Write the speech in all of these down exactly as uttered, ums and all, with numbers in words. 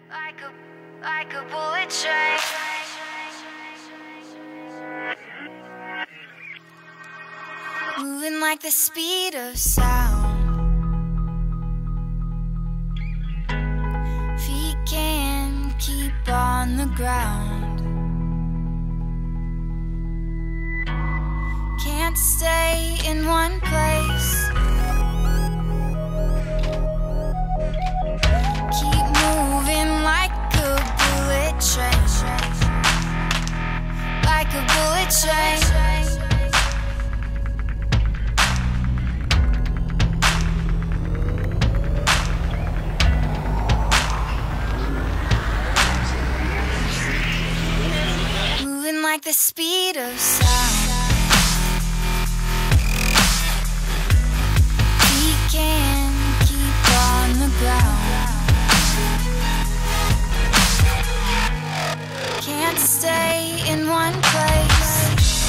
Like a, like a bullet train. Moving like the speed of sound. Feet can't keep on the ground. Can't stay in one place. Keep moving like a bullet train. Like a bullet train. Moving like the speed of sound. Feet can't keep on the ground. Can't stay in one place.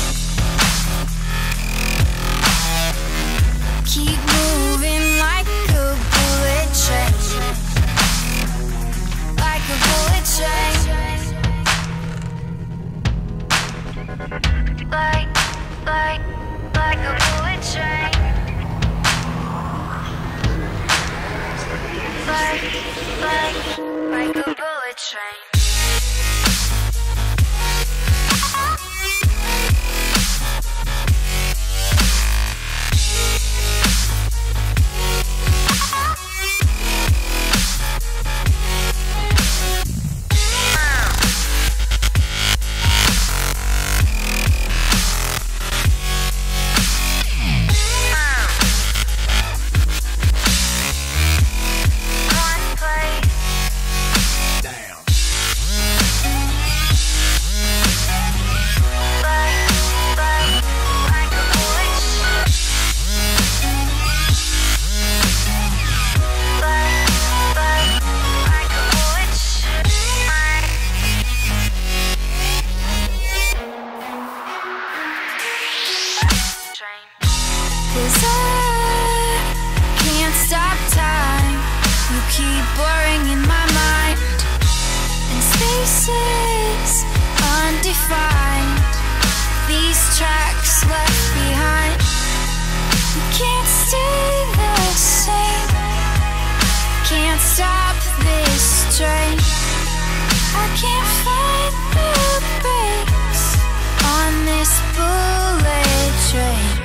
Keep moving like a bullet train. Like a bullet train. Like, like, like a bullet train. Like, like, like a bullet train. Cause I can't stop time. You keep blurring in my mind, and spaces undefined. These tracks left behind. You can't stay the same. Can't stop this train. I can't find the brakes on this bullet train.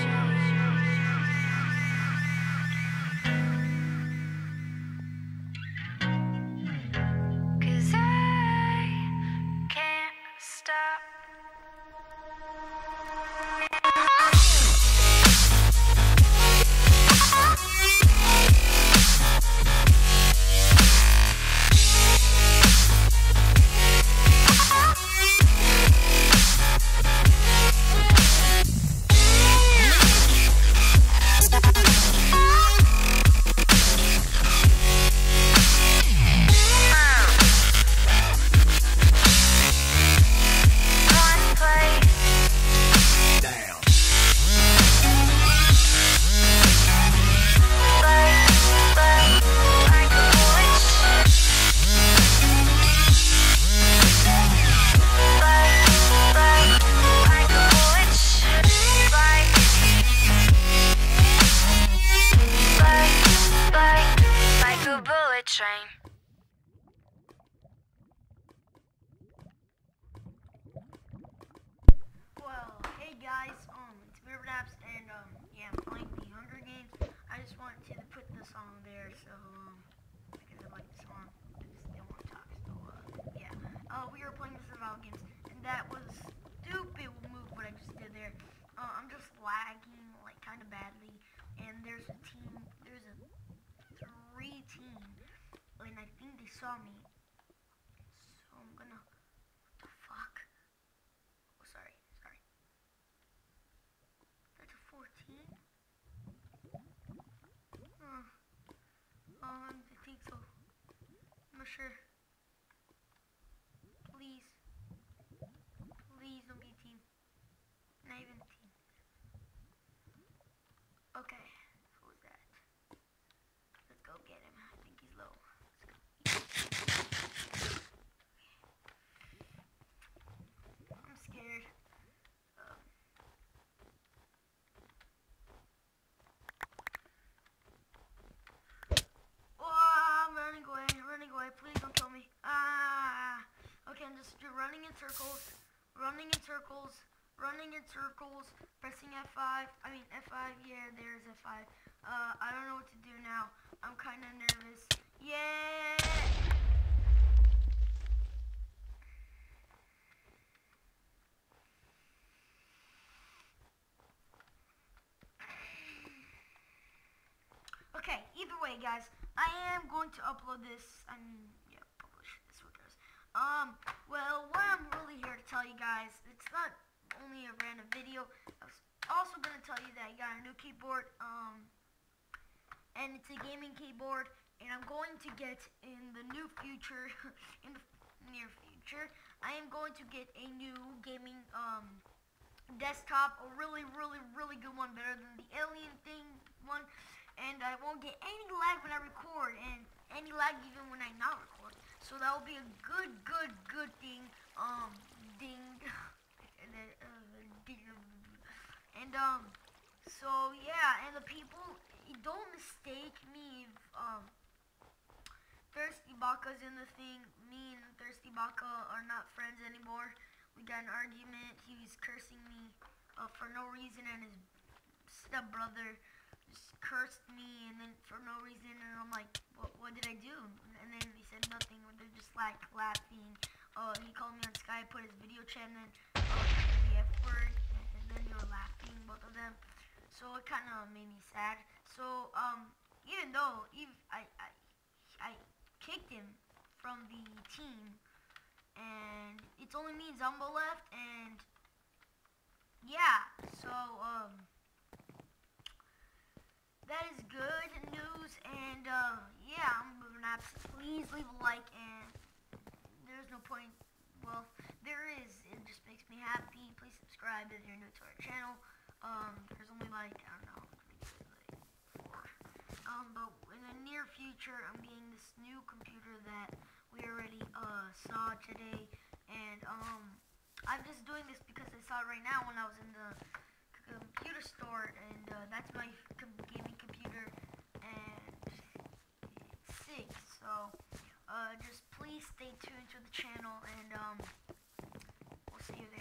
Train. Well, hey guys, um, it's boobernapz, and um, yeah, I'm playing the Hunger Games. I just wanted to put the song there, so um, because I like the song, I just didn't want to talk. So uh, yeah, uh, we were playing the survival games, and that was a stupid move what I just did there. Uh, I'm just lagging like kind of badly, and there's a team, there's a three team. And I think they saw me, so I'm gonna, what the fuck, oh sorry, sorry, that's a fourteen, uh, um, I think so, I'm not sure, please, please don't be a team, not even a team, okay, who is that, let's go get him, I think he's low. circles, running in circles, running in circles, pressing F five. I mean F five. Yeah, there's F five. Uh, I don't know what to do now. I'm kind of nervous. Yeah. Okay, either way, guys, I am going to upload this. I mean, yeah, publish this, who cares? Um, well, what I'm really here to tell you guys, it's not only a random video. I was also going to tell you that I got a new keyboard, um, and it's a gaming keyboard, and I'm going to get in the new future, in the near future, I am going to get a new gaming, um, desktop, a really, really, really good one, better than the alien thing one. And I won't get any lag when I record, and any lag even when I not record. So that will be a good, good, good thing. Um, ding, and then, uh, ding, and um, so yeah, and the people, don't mistake me if um, thirstybacca's in the thing. Me and thirstybacca are not friends anymore. We got an argument. He was cursing me uh, for no reason, and his stepbrother just cursed me, and then for no reason, and I'm like, what, what did I do? And then he said nothing, or they're just like laughing. Uh, he called me on Skype, put his video chat, and then uh, the F word, and then they were laughing, both of them. So it kind of made me sad. So um, even though even I, I I kicked him from the team, and it's only me and Zumbo left, and yeah, so um. that is good news, and uh, yeah, I'm boobernapz. Please leave a like, and there's no point, well, there is, it just makes me happy. Please subscribe if you're new to our channel. Um, there's only like, I don't know, like four. Um, but in the near future, I'm getting this new computer that we already uh, saw today, and um, I'm just doing this because I saw it right now when I was in the computer store, and uh, that's my gaming computer, and it's sick. So uh, just please stay tuned to the channel, and um, we'll see you guys.